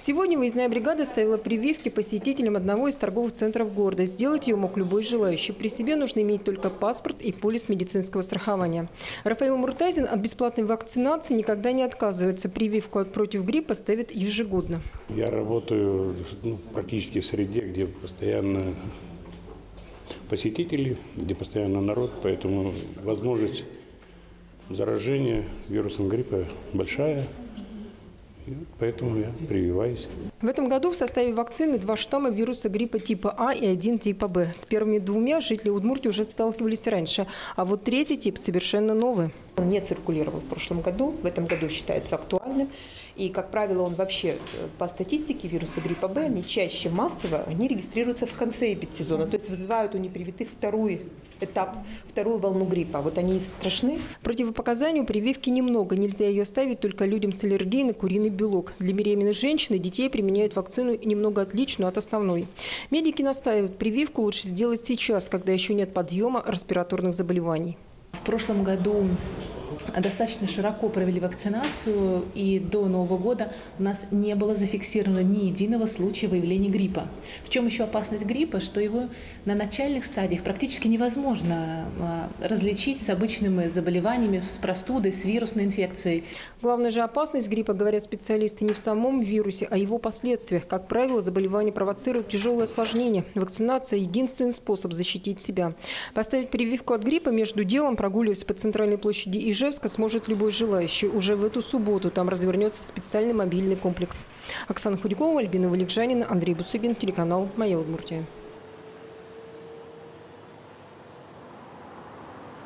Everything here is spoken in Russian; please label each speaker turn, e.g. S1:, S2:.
S1: Сегодня выездная бригада ставила прививки посетителям одного из торговых центров города. Сделать ее мог любой желающий. При себе нужно иметь только паспорт и полис медицинского страхования. Рафаил Муртазин от бесплатной вакцинации никогда не отказывается. Прививку против гриппа ставит ежегодно.
S2: Я работаю практически в среде, где постоянно посетители, где постоянно народ, поэтому возможность заражения вирусом гриппа большая. И поэтому я прививаюсь.
S1: В этом году в составе вакцины 2 штамма вируса гриппа типа А и 1 типа Б. С первыми 2 жители Удмуртии уже сталкивались раньше, а вот 3-й тип совершенно новый.
S3: Он не циркулировал в прошлом году, в этом году считается актуальным. И, как правило, он вообще по статистике вируса гриппа Б, они чаще массово регистрируются в конце эпидсезона, то есть вызывают у непривитых второй этап, вторую волну гриппа. Вот они и страшны.
S1: Противопоказаний у прививки немного. Нельзя ее ставить только людям с аллергией на куриный белок. Для беременных женщин и детей применяют вакцину немного отличную от основной. Медики настаивают, прививку лучше сделать сейчас, когда еще нет подъема респираторных заболеваний.
S4: В прошлом году достаточно широко провели вакцинацию, и до Нового года у нас не было зафиксировано ни единого случая выявления гриппа. В чем еще опасность гриппа? Что его на начальных стадиях практически невозможно различить с обычными заболеваниями, с простудой, с вирусной инфекцией.
S1: Главная же опасность гриппа, говорят специалисты, не в самом вирусе, а его последствиях. Как правило, заболевание провоцирует тяжелые осложнения. Вакцинация – единственный способ защитить себя. Поставить прививку от гриппа между делом, прогуливаясь по центральной площади Ижевска, сможет любой желающий. Уже в эту субботу там развернется специальный мобильный комплекс. Оксана Худякова, Альбина Валикжанина, Андрей Бусыгин, телеканал «Моя Удмуртия».